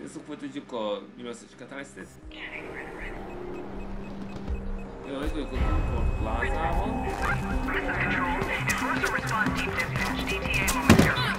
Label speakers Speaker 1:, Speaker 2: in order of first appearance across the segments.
Speaker 1: Adesso poi gioco diverse giocate stesse. Io vedo che con Plaza. Enforcer response team dispatch. ETA momentarily.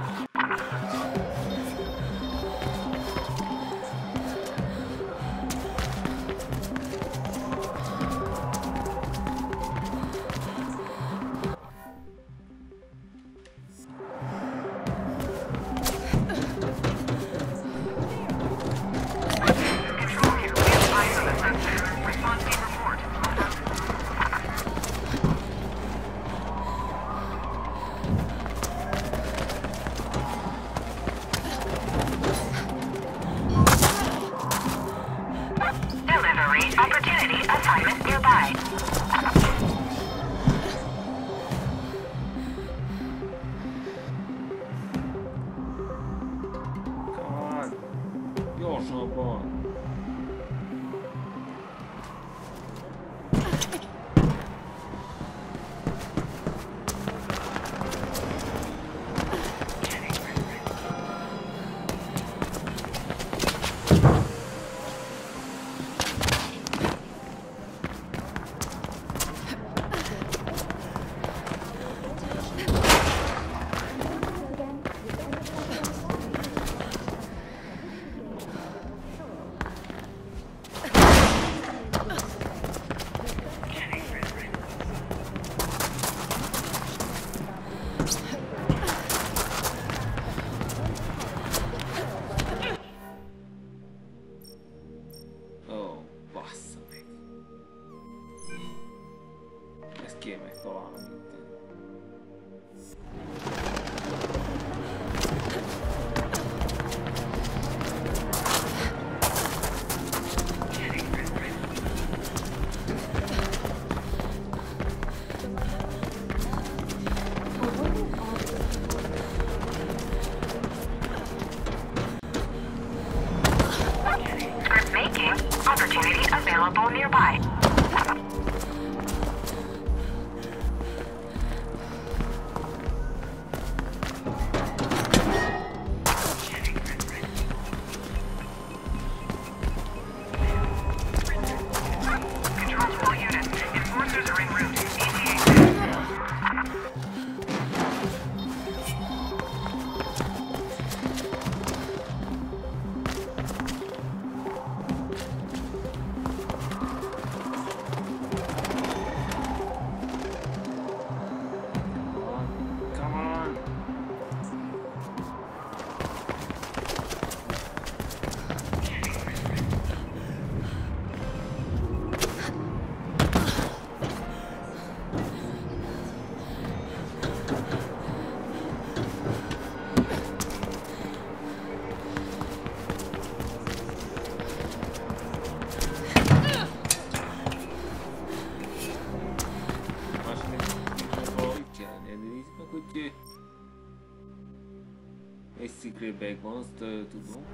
Speaker 2: Secret bag monster tudo.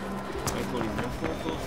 Speaker 2: Ecco lì, nel foto.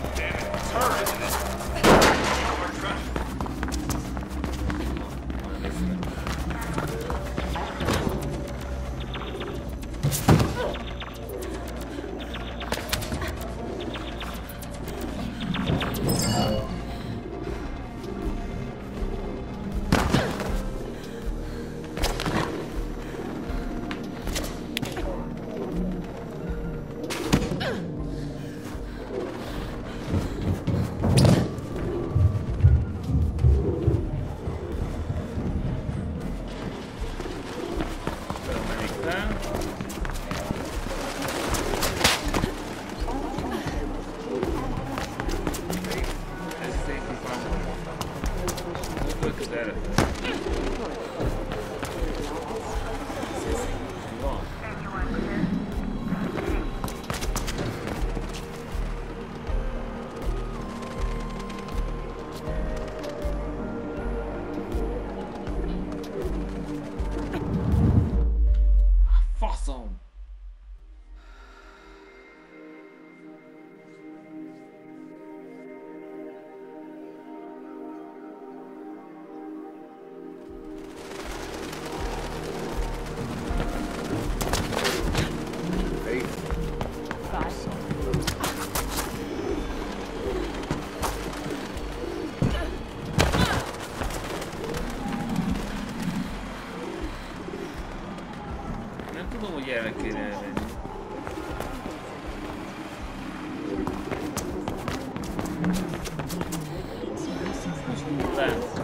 Speaker 1: tudom, hogy erre kéne elmenni. Lent.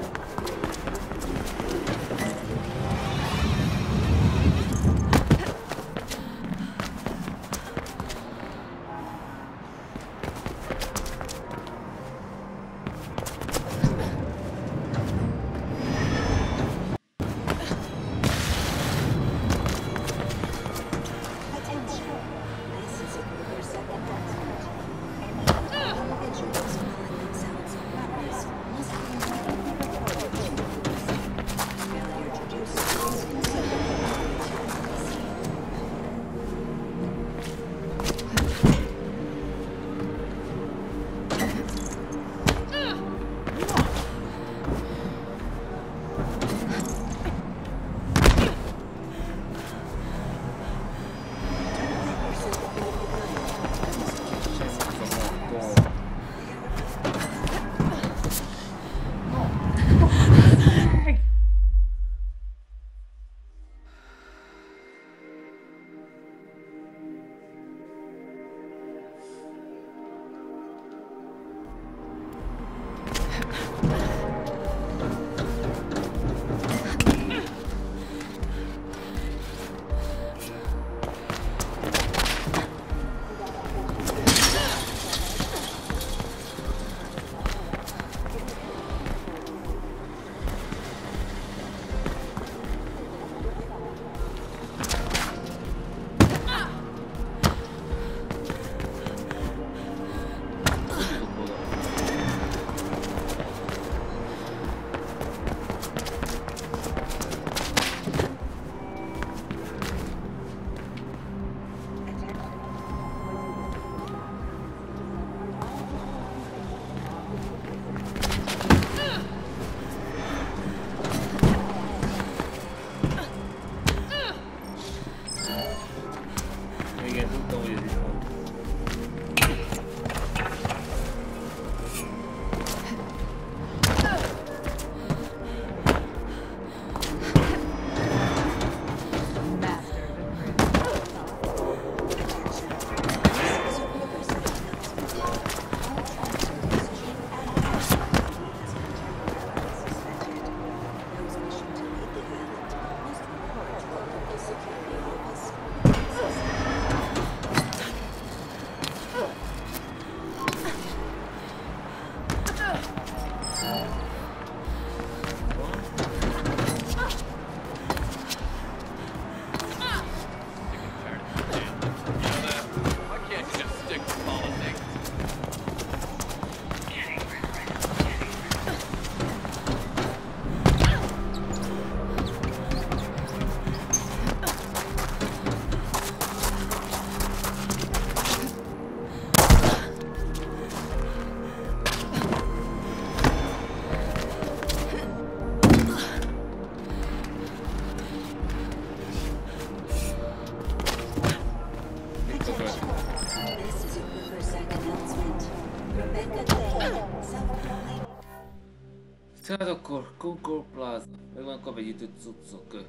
Speaker 1: Tehát akkor Concord Plaza. Meg van kapegyítő cuccok.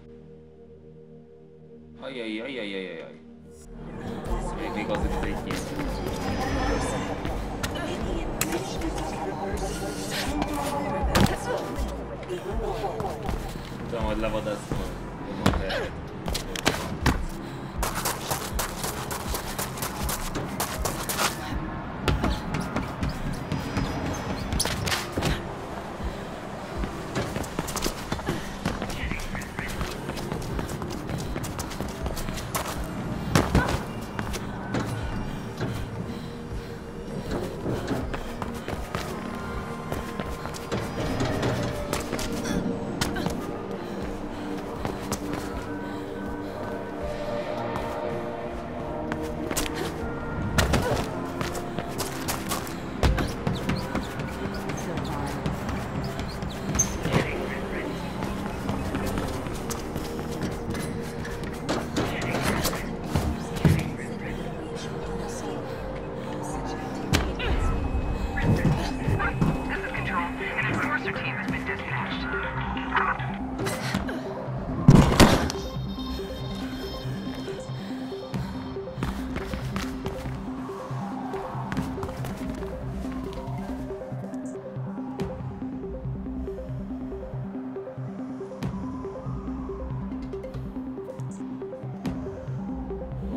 Speaker 1: Ajajajajajajaj. Ez még az itt egy ilyen. Tudom, hogy levadászom a tervet.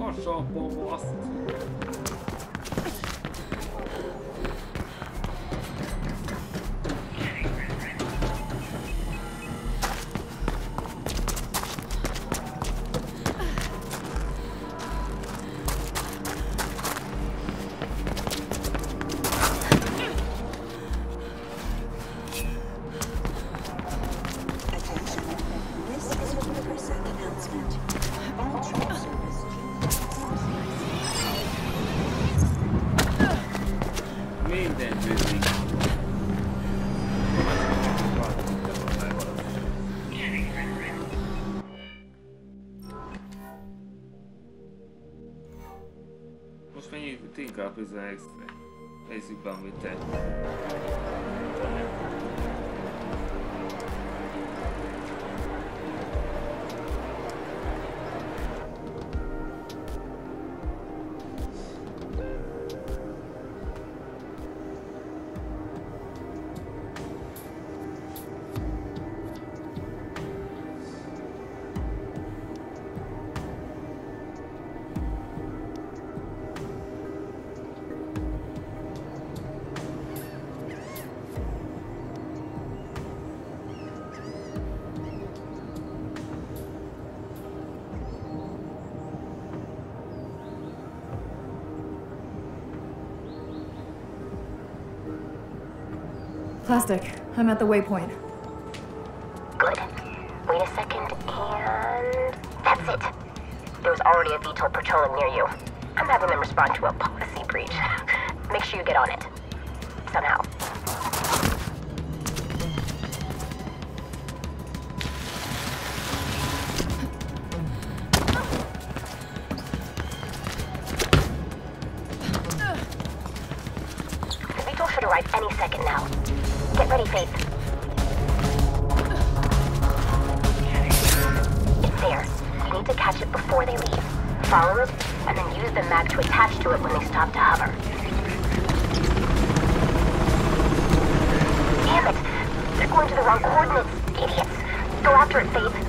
Speaker 1: Fasabban azt.
Speaker 2: Most menjünk inkább hozzá extra. Nézzük be, amit te.
Speaker 3: Plastic, I'm at the waypoint.
Speaker 4: Good. Wait a second, and that's it. There's already a VTOL patrolling near you. I'm having them respond to a policy breach. Make sure you get on it. Somehow. The VTOL should arrive any second now. Get ready, Faith. It's there. You need to catch it before they leave. Follow it, and then use the mag to attach to it when they stop to hover. Damn it! They're going to the wrong coordinates, idiots. Go after it, Faith.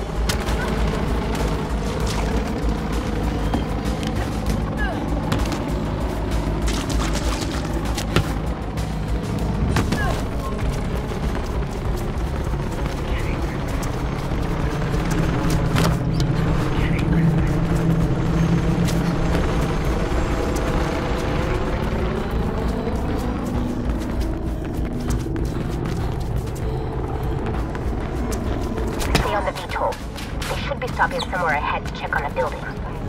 Speaker 4: On the VTOL. They should be stopping somewhere ahead to check on the building.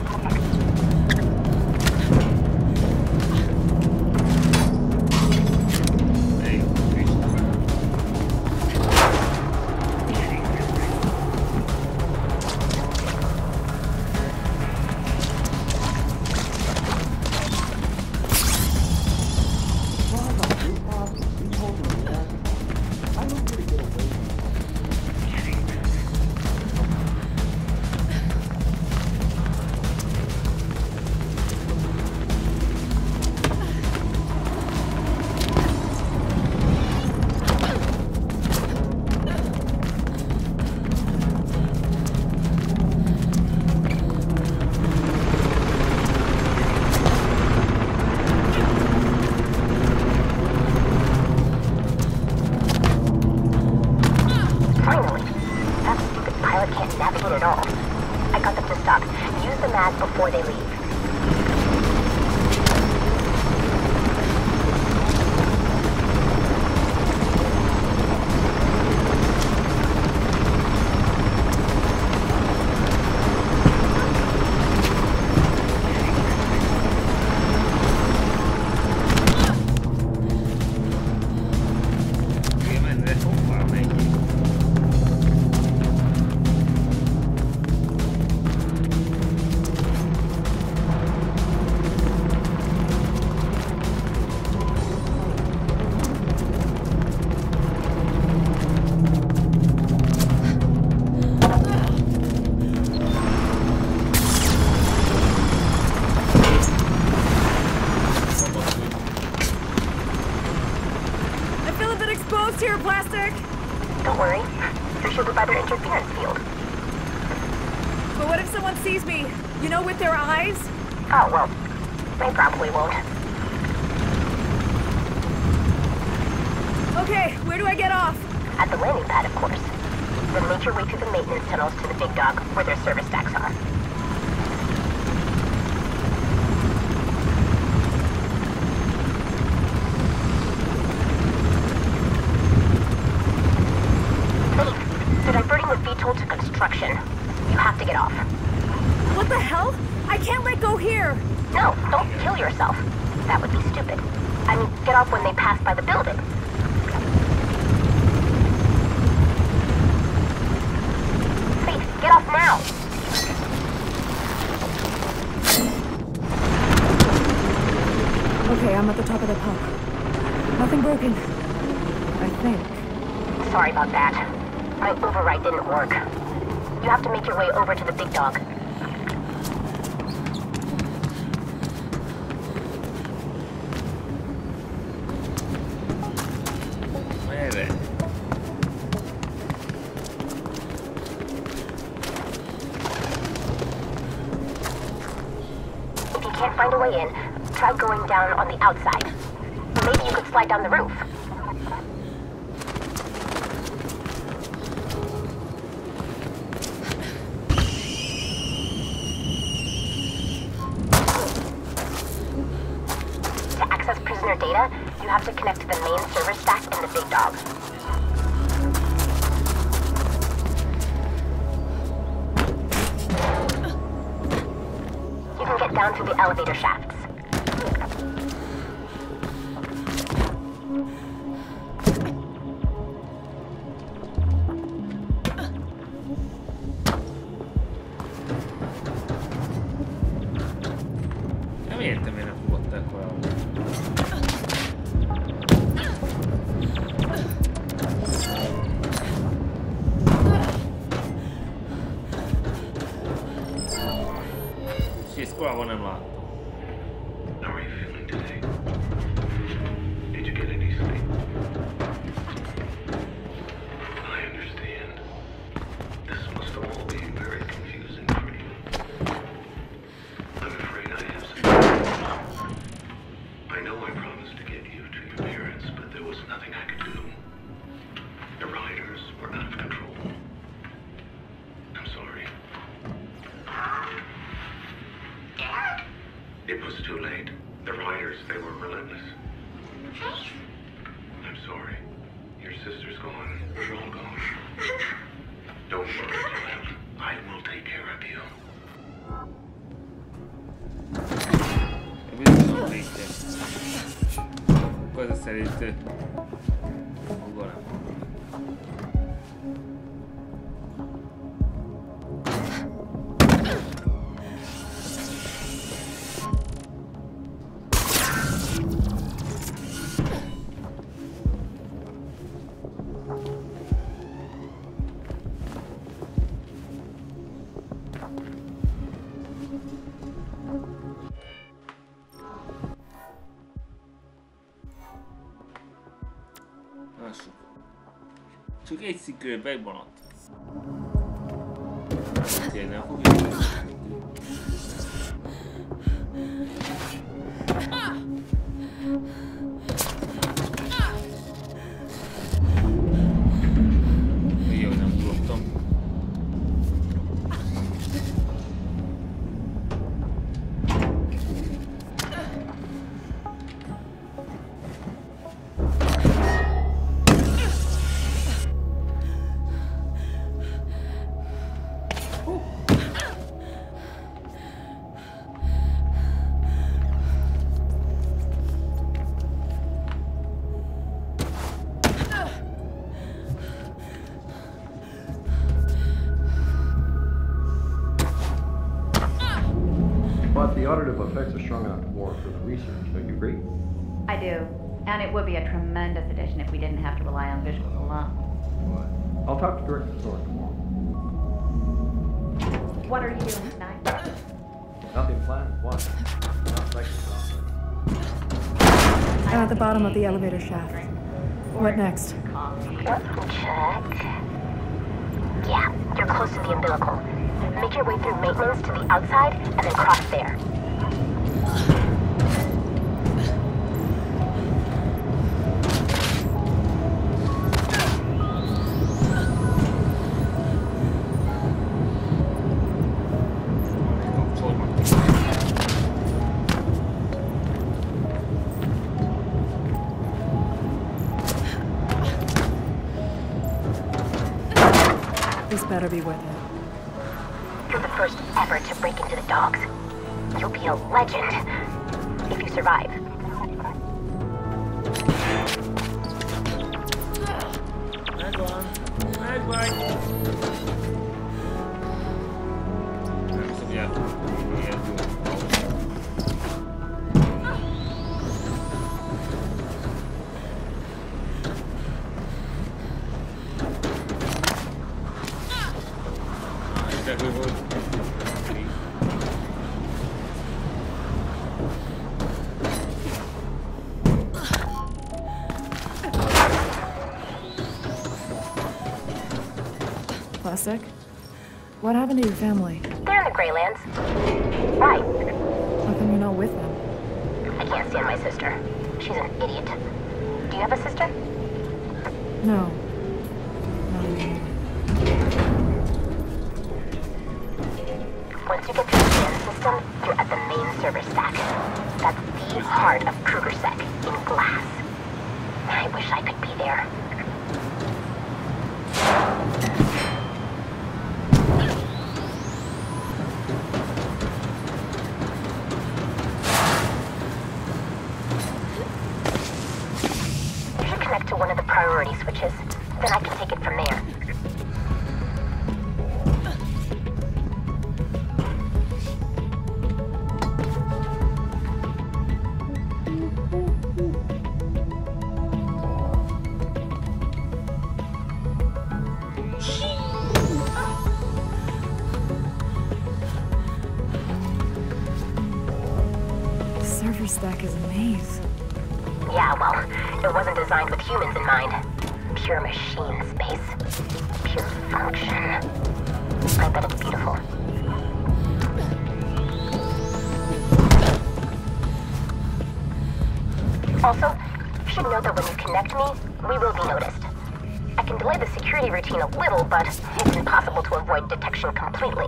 Speaker 4: Navigate at all. I got them to stop. Use the mag before they leave.
Speaker 3: Here, Plastic!
Speaker 4: Don't worry. You're shielded by their interference field.
Speaker 3: But what if someone sees me? You know, with their eyes?
Speaker 4: Oh, well, they probably won't.
Speaker 3: Okay, where do I get off?
Speaker 4: At the landing pad, of course. Then make your way through the maintenance tunnels to the big dog, where their service stacks are. Wait, they're diverting the VTOL to construction. You have to get off.
Speaker 3: What the hell? I can't let go here!
Speaker 4: No, don't kill yourself. That would be stupid. I mean, get off when they pass by the building. Faith, get off now!
Speaker 3: Okay, I'm at the top of the pump. Nothing broken. I think.
Speaker 4: Sorry about that. My override didn't work. You have to make your way over to the big dog.
Speaker 2: Merre?
Speaker 4: If you can't find a way in, try going down on the outside. Maybe you could slide down the roof. To access prisoner data, you have to connect to the main server stack in the big dog. You can get down through the elevator shafts.
Speaker 2: Nem értem, miért nem fogották valahol. És ezt korábban nem láttam.
Speaker 5: How are you feeling today? Did you get any sleep? I understand. This must all be very confusing for you. I'm afraid I have some. I know I promised to get you to your parents, but there was nothing I could do. The riders were out of control. I'm sorry. It was too late. The riders, they were relentless. I'm sorry. Your sister's gone. We're all gone. Don't worry, Glenn. I will take care of you.
Speaker 2: Biztosan végre. Cosa szerint ugorám. Lássuk. Csak egy szikről megmaradt. Tényleg nem fogjuk. Jó, nem tudottam.
Speaker 6: But the auditive effects are strong enough to warrant further research. Don't you agree?
Speaker 7: I do. And it would be a tremendous addition if we didn't have to rely on visuals alone.
Speaker 6: But I'll talk to Director Thorne tomorrow.
Speaker 7: What are you doing tonight?
Speaker 6: Nothing planned. Why? Not like this.
Speaker 3: I'm at the bottom of the elevator shaft. What next?
Speaker 7: Coffee.
Speaker 4: Let me check. Yeah, you're close to the umbilical. Make your way through maintenance to the outside, and then cross there.
Speaker 3: This better be worth it.
Speaker 4: You're the first ever to break into the dogs. You'll be a legend if you survive.
Speaker 3: Plastic? What happened to your family?
Speaker 4: They're in the Greylands. Why?
Speaker 3: How come you're not with them?
Speaker 4: I can't stand my sister. She's an idiot. Do you have a sister?
Speaker 3: No. Not anymore.
Speaker 4: Once you get to the scan system, you're at the main server stack. That's the heart of KrugerSec, in glass. I wish I could be there. You should connect to one of the priority switches. Then I can take it from there.
Speaker 3: Server stack is a maze.
Speaker 4: Yeah, well, it wasn't designed with humans in mind. Pure machine space. Pure function. I bet it's beautiful. Also, you should know that when you connect me, we will be noticed. I can delay the security routine a little, but it's impossible to avoid detection completely.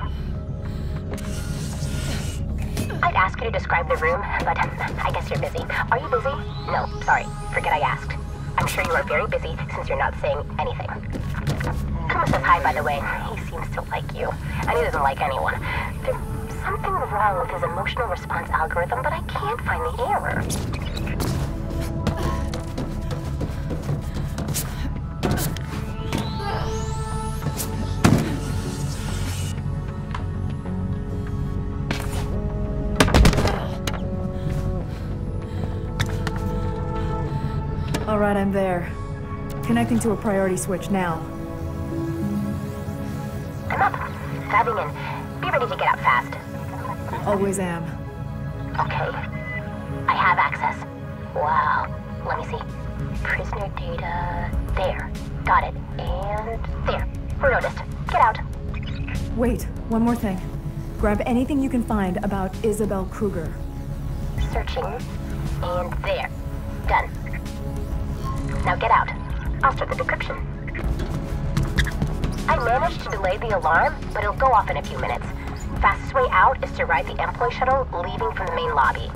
Speaker 4: I'd ask you to describe the room, but I guess you're busy. Are you busy? No, sorry. Forget I asked. I'm sure you are very busy since you're not saying anything. Kuma says hi, by the way. He seems to like you, and he doesn't like anyone. There's something wrong with his emotional response algorithm, but I can't find the error.
Speaker 3: All right, I'm there. Connecting to a priority switch now.
Speaker 4: I'm up. Diving in. Be ready to get out fast.
Speaker 3: Always am.
Speaker 4: Okay. I have access. Wow. Let me see. Prisoner data. There. Got it. And there. We're noticed. Get out.
Speaker 3: Wait, one more thing. Grab anything you can find about Isabel Kruger.
Speaker 4: Searching. And there. Done. Now get out. I'll start the decryption. I managed to delay the alarm, but it'll go off in a few minutes. Fastest way out is to ride the employee shuttle leaving from the main lobby.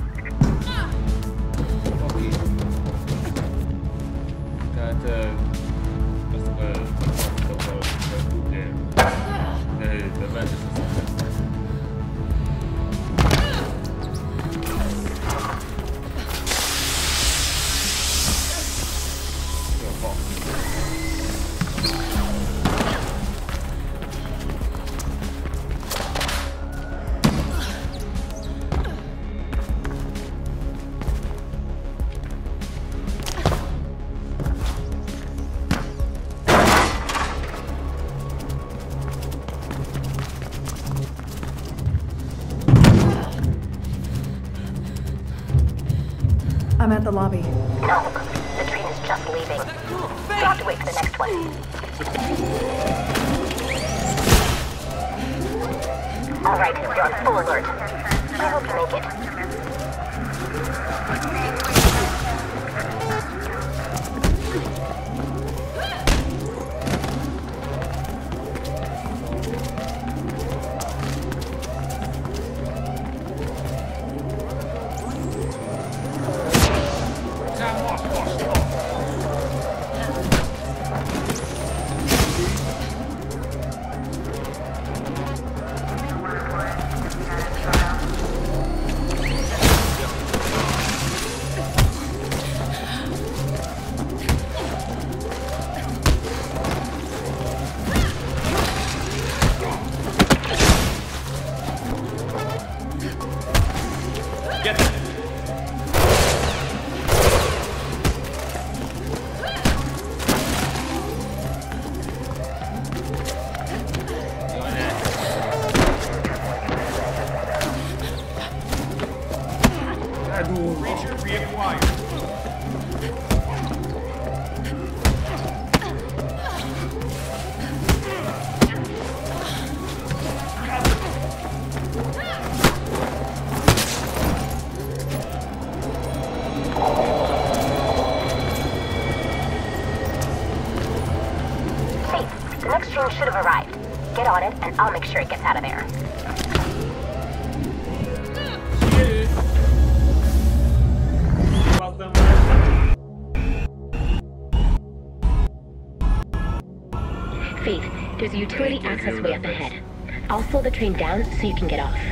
Speaker 3: I'm at the lobby.
Speaker 4: No, the train is just leaving. You'll have to wait for the next one. All right, you're on full alert. I hope you make it. The next train should have arrived. Get on it, and I'll make sure it gets out of there. Faith, there's a utility access way up ahead. I'll slow the train down so you can get off.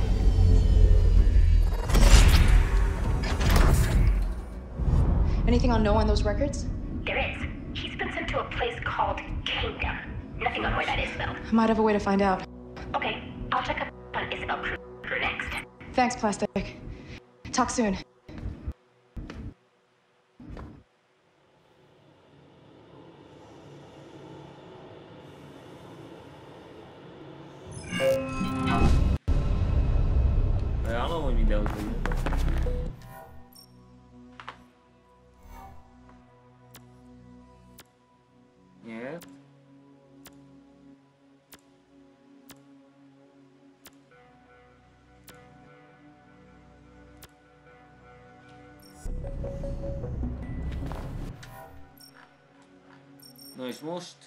Speaker 3: Anything on Noah on those records?
Speaker 4: There is. He's been sent to a place called Kingdom. Nothing on where that is, though.
Speaker 3: I might have a way to find out.
Speaker 4: Okay, I'll check up on Isabel Kruger next.
Speaker 3: Thanks, Plastic. Talk soon.
Speaker 1: Ja, no mój wideo zrobił. Nie. No és most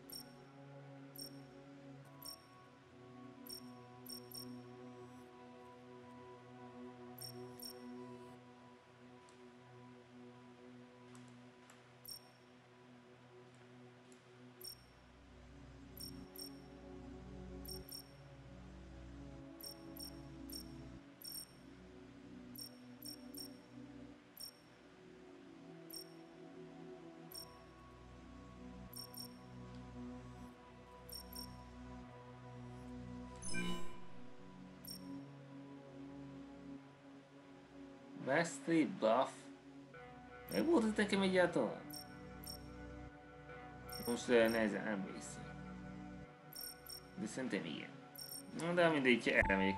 Speaker 1: Veszti buff. Meg volt ez nekem egyáltalán? Most nehezen emlékszem. De szerintem igen. Na de mindegy, erre még.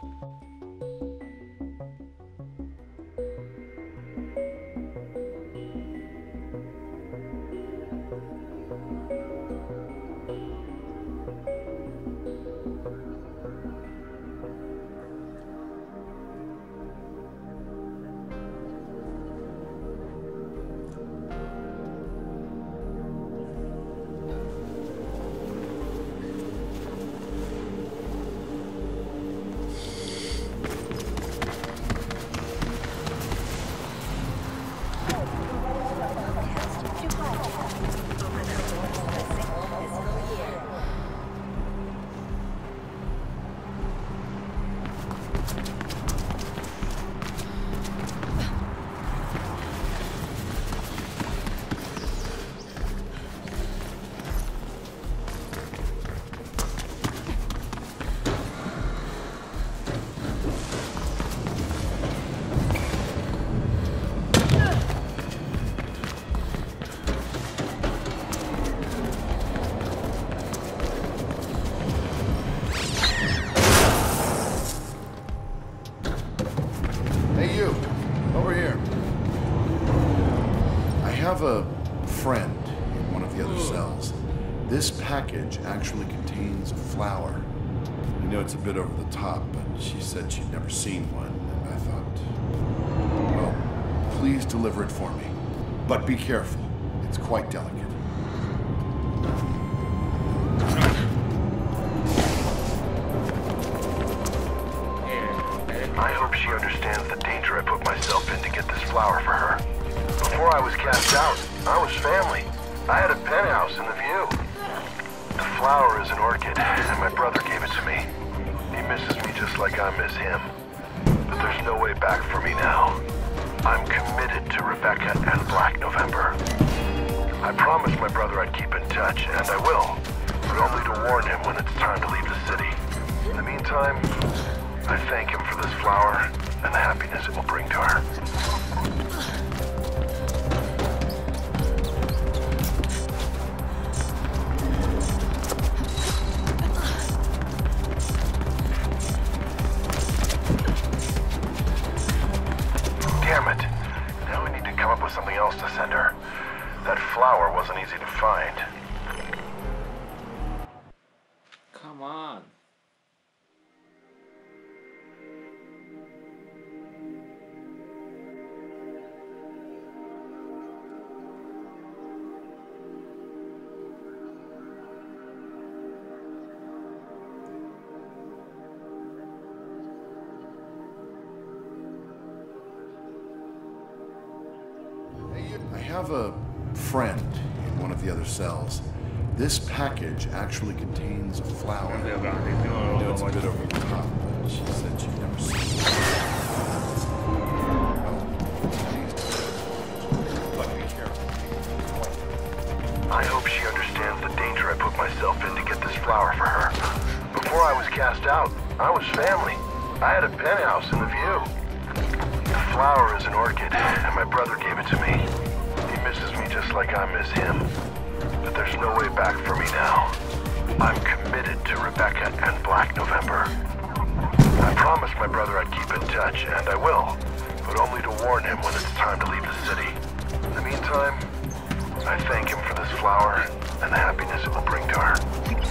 Speaker 8: A friend in one of the other cells. This package actually contains a flower. You know it's a bit over the top, but she said she'd never seen one, and I thought, well, please deliver it for me. But be careful. It's quite delicate.
Speaker 5: I hope she understands the danger I put myself in to get this flower for her. Before I was cast out, I was family. I had a penthouse and a view. The flower is an orchid, and my brother gave it to me. He misses me just like I miss him. But there's no way back for me now. I'm committed to Rebecca and Black November. I promised my brother I'd keep in touch, and I will, but only to warn him when it's time to leave the city. In the meantime, I thank him for this flower and the happiness it will bring to her. Damn it. Now we need to come up with something else to send her. That flower wasn't easy to find.
Speaker 1: Come on.
Speaker 8: I have a friend in one of the other cells. This package actually contains a flower. I know it's a bit over the top, but she said she'd never seen it. But be careful.
Speaker 5: I hope she understands the danger I put myself in to get this flower for her. Before I was cast out, I was family. I had a penthouse and a view. The flower is an orchid, and my brother gave it to me. He misses me just like I miss him. But there's no way back for me now. I'm committed to Rebecca and Black November. I promised my brother I'd keep in touch, and I will, but only to warn him when it's time to leave the city. In the meantime, I thank him for this flower and the happiness it will bring to her.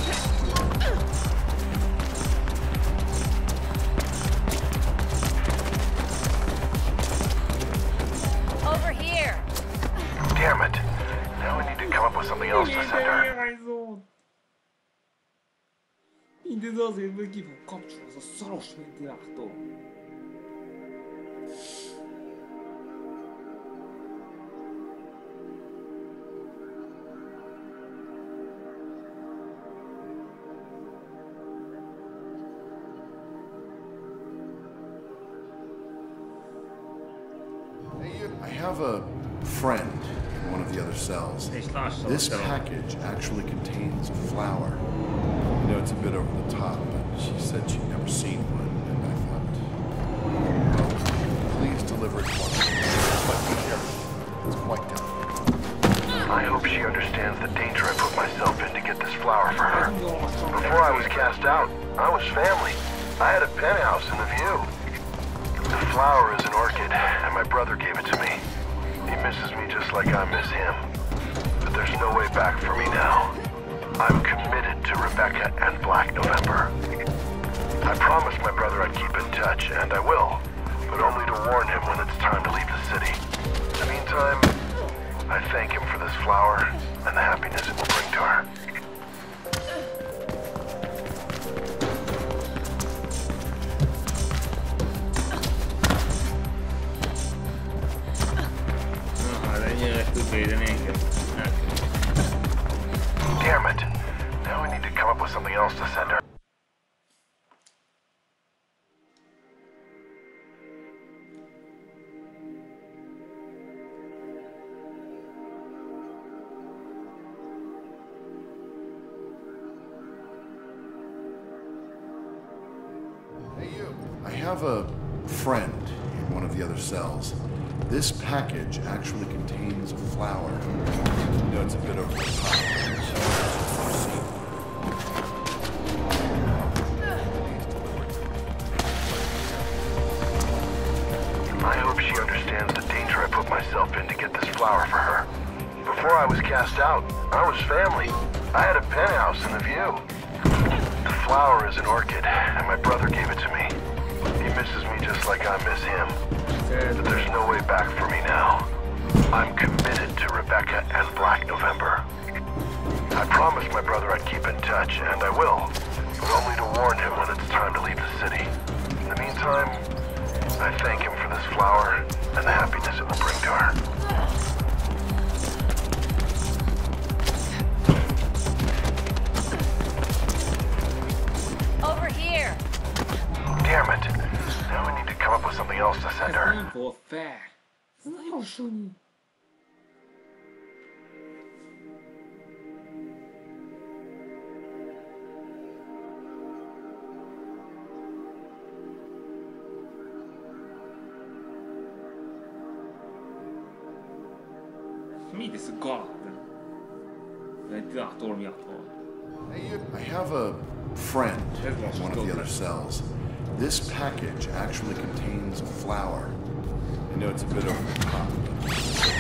Speaker 9: Over here!
Speaker 5: Damn it. Now we need to come up with something else to send her.
Speaker 1: Niet zoals in de van kapsel, zo saros met die achter.
Speaker 8: I have a friend in one of the other cells. This package actually contains a flower. I know it's a bit over the top, but she said she'd never seen one, and I thought, well, please deliver it for me. But be careful. It's quite delicate.
Speaker 5: I hope she understands the danger I put myself in to get this flower for her. Before I was cast out, I was family. I had a penthouse and a view. The flower is an orchid, and my brother gave it to me. He misses me just like I miss him. But there's no way back for me now. I'm committed to Rebecca and Black November. I promised my brother I'd keep in touch, and I will, but only to warn him when it's time to leave the city. In the meantime, I thank him for this flower and the happiness it will bring to her. Damn it. Now we need to come up with something else to send her.
Speaker 8: I have a friend in one of the other cells. This package actually contains a flower. I know it's a bit over the top.
Speaker 5: I hope she understands the danger I put myself in to get this flower for her. Before I was cast out, I was family. I had a penthouse and a view. The flower is an orchid, and my brother gave it to me. He misses me just like I miss him. But there's no way back for me now. I'm committed to Rebecca and Black November. I promised my brother I'd keep in touch, and I will, but only to warn him when it's time to leave the city. In the meantime, I thank him for this flower and the happiness it will bring to her.
Speaker 9: Over here.
Speaker 5: Damn it! Now we need to come up with something else to send her.
Speaker 2: По фе. Знаешь, что они? Mite så galen. Det är inte datorn jag tar.
Speaker 8: I have a friend in one of the other cells. This package actually contains a flower. I know it's a bit over the top, but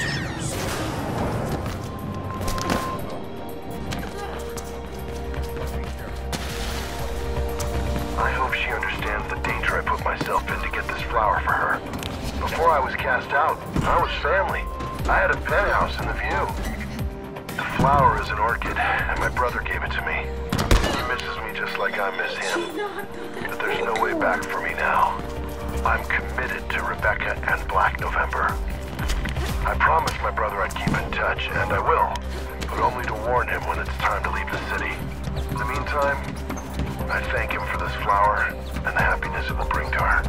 Speaker 5: I hope she understands the danger I put myself in to get this flower for her. Before I was cast out, I was family. I had a penthouse in the view. The flower is an orchid, and my brother gave it to me. He misses me just like I miss him. But there's no way back for me now. I'm committed to Rebecca and Black November. I promised my brother I'd keep in touch, and I will, but only to warn him when it's time to leave the city. In the meantime, I thank him for this flower and the happiness it will bring to her.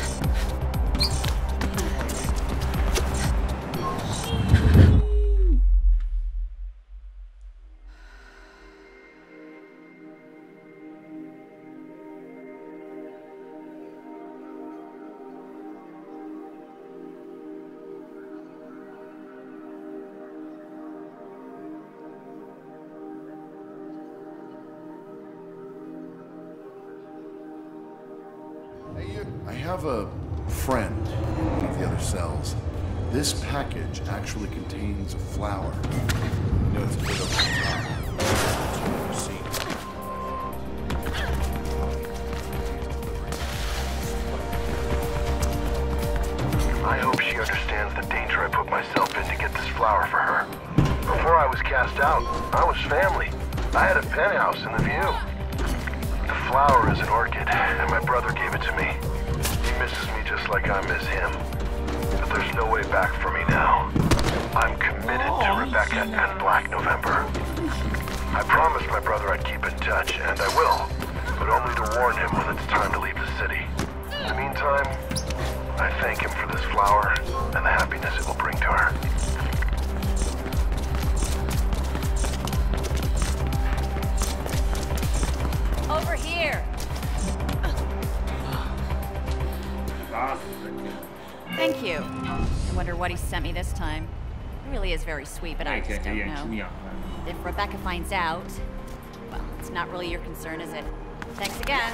Speaker 8: I have a friend in one of the other cells. This package actually contains a flower. I know it's a bit over the top.
Speaker 5: I hope she understands the danger I put myself in to get this flower for her. Before I was cast out, I was family. I had a penthouse in the view. The flower is an orchid, and my brother gave it to me. He misses me just like I miss him. But there's no way back for me now. I'm committed to Rebecca and Black November. I promised my brother I'd keep in touch, and I will, but only to warn him when it's time to leave the city. In the meantime, I thank him for this flower and the happiness it will bring to her.
Speaker 9: Over here. Thank you. I wonder what he sent me this time. He really is very sweet, but I just don't know. If Rebecca finds out, well, it's not really your concern, is it? Thanks again.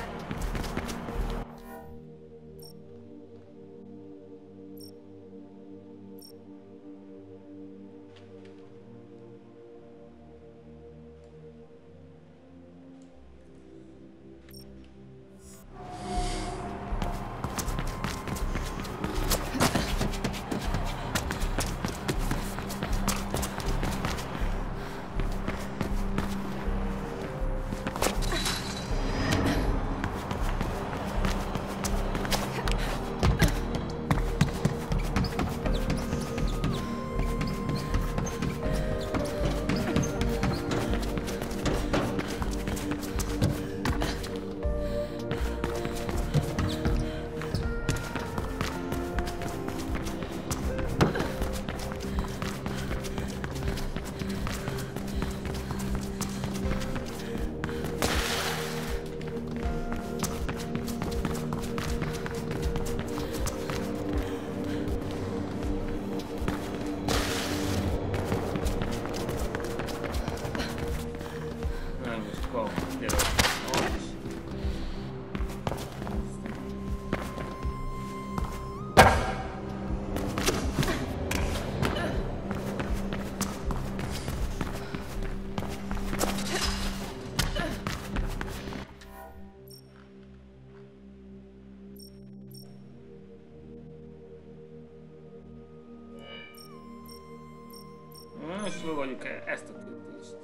Speaker 1: fogadjuk el ezt a kötést.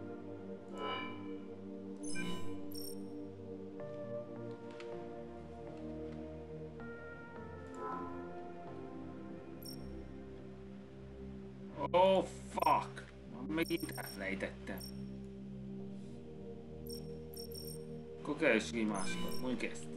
Speaker 1: Oh fuck! Megint elfelejtettem. Akkor keresünk egy másikat, mondjuk ezt.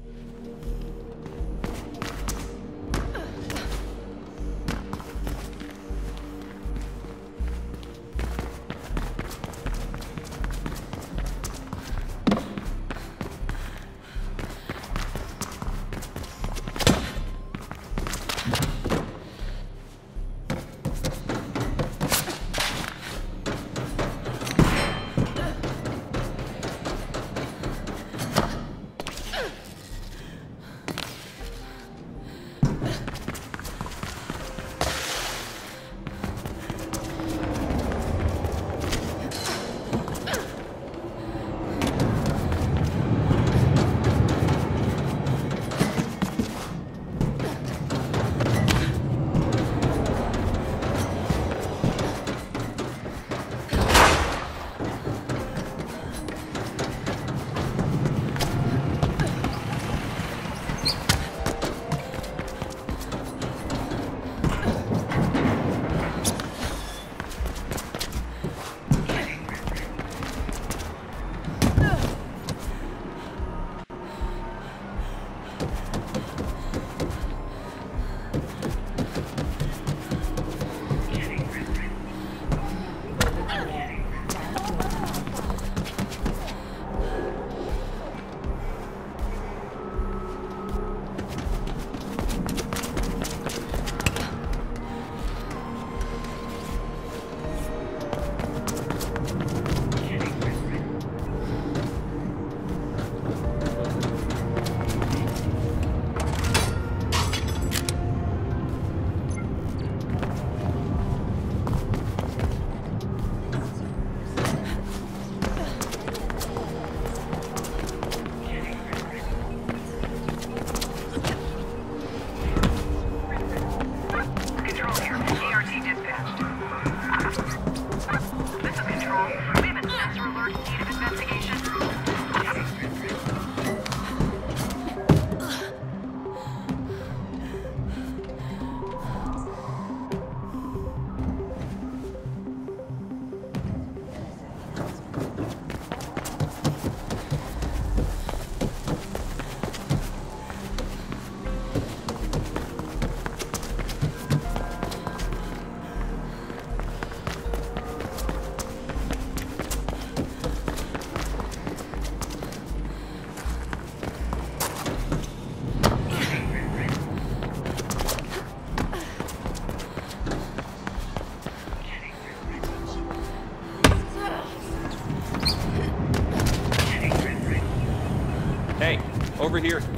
Speaker 10: Over here.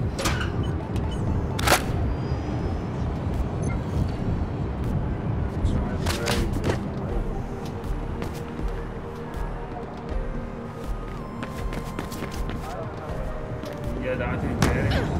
Speaker 1: Yeah, I think that is.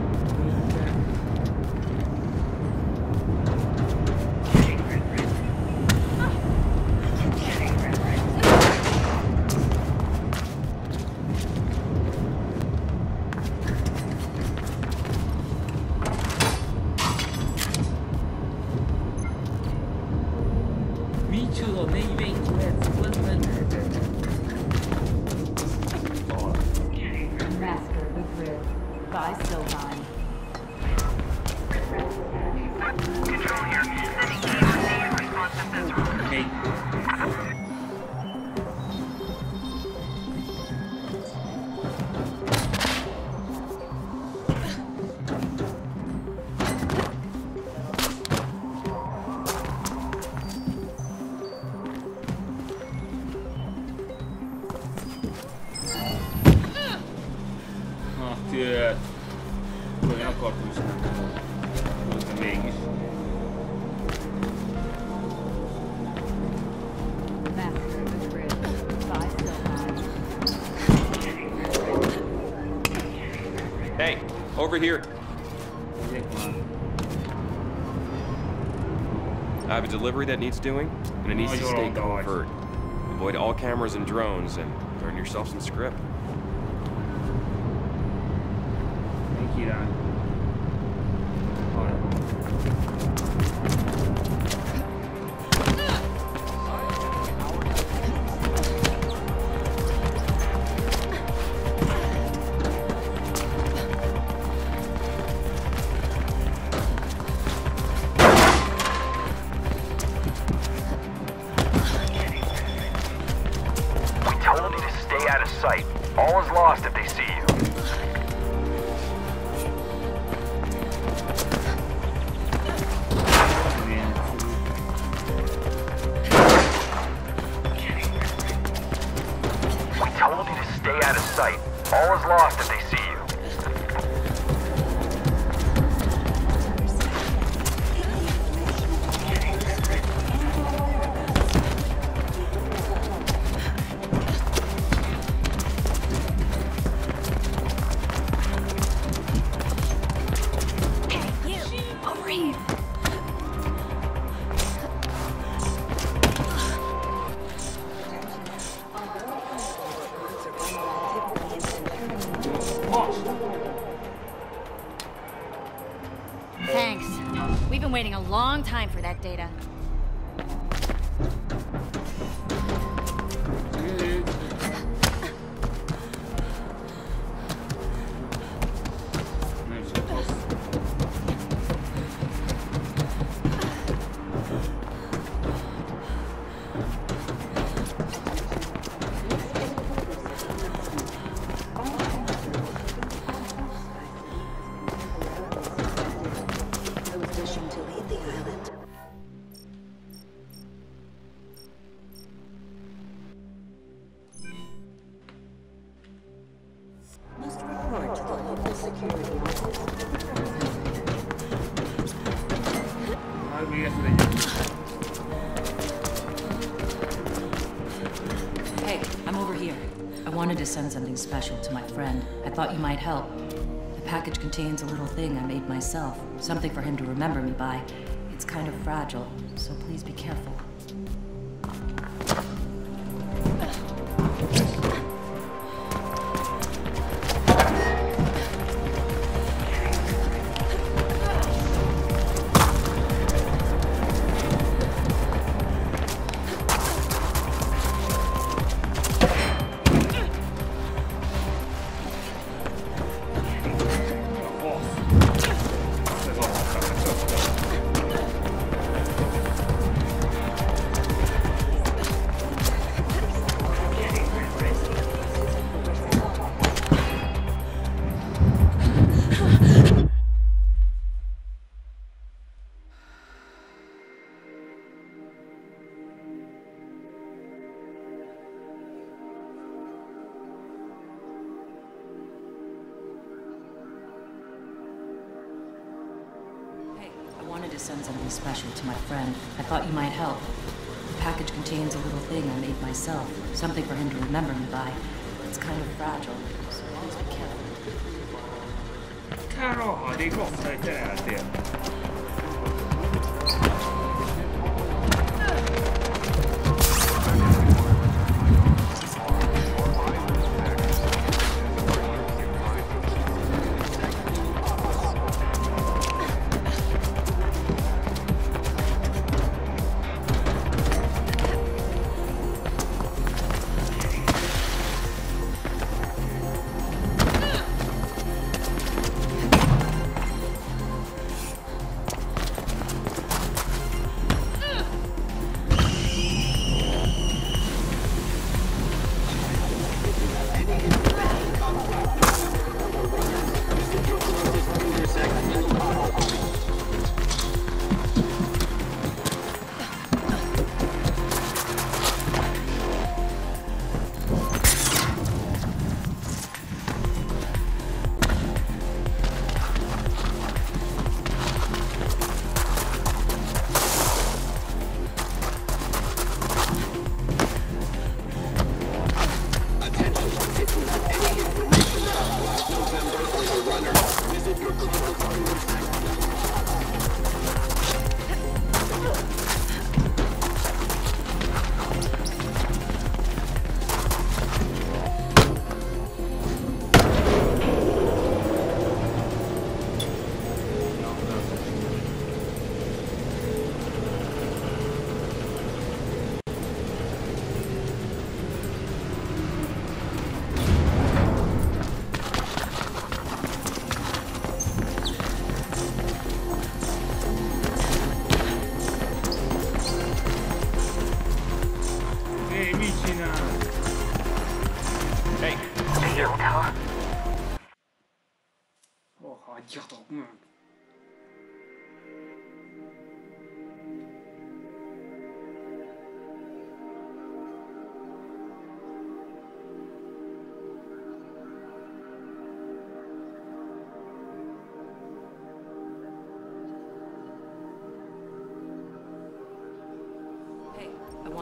Speaker 10: Hey, over here. I have a delivery that needs doing, and it needs to stay covert. Avoid all cameras and drones, and learn yourself some script.
Speaker 2: Thank you, Don.
Speaker 11: All is lost if they see you. We told you to stay out of sight. All is lost if they see you.
Speaker 9: Thanks. We've been waiting a long time for that data.
Speaker 12: Hey, I'm over here. I wanted to send something special to my friend. I thought you might help. The package contains a little thing I made myself. Something for him to remember me by. It's kind of fragile, so please be careful. I wanted to send something special to my friend. I thought you might help. The package contains a little thing I made myself. Something for him to remember me by. It's kind of fragile, so please be careful.
Speaker 2: Caro, har det gått så det är det.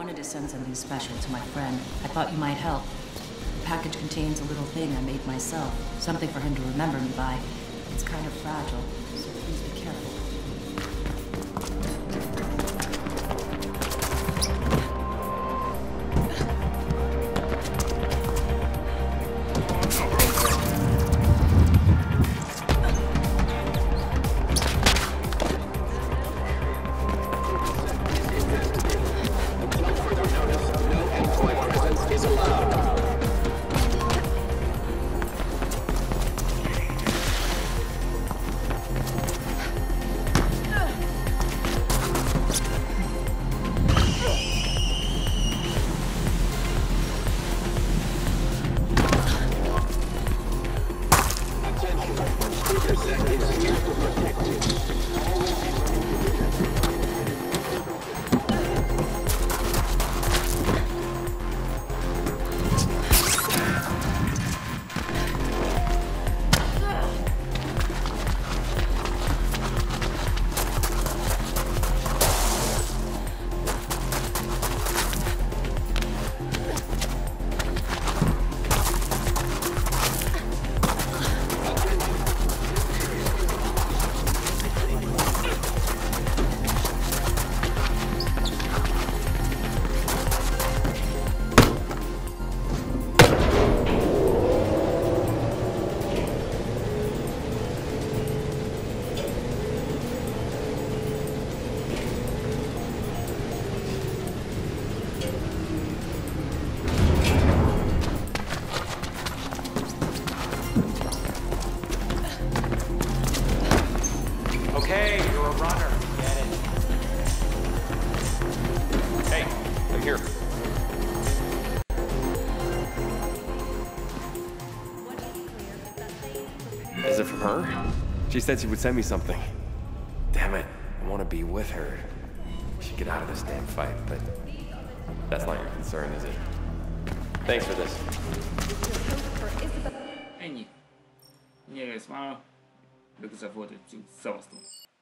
Speaker 12: wanted to send something special to my friend. I thought you might help. The package contains a little thing I made myself. Something for him to remember me by. It's kind of fragile, so please be careful.
Speaker 10: Okay, you're a runner. Get it. Hey, I'm here. Is it from her? She said she would send me something. Damn it, I want to be with her. We should get out of this damn fight, but that's not your concern, is it? Thanks for this.
Speaker 1: Ennyi. Nyilván ez már legközelebb volt egy szavaztunk.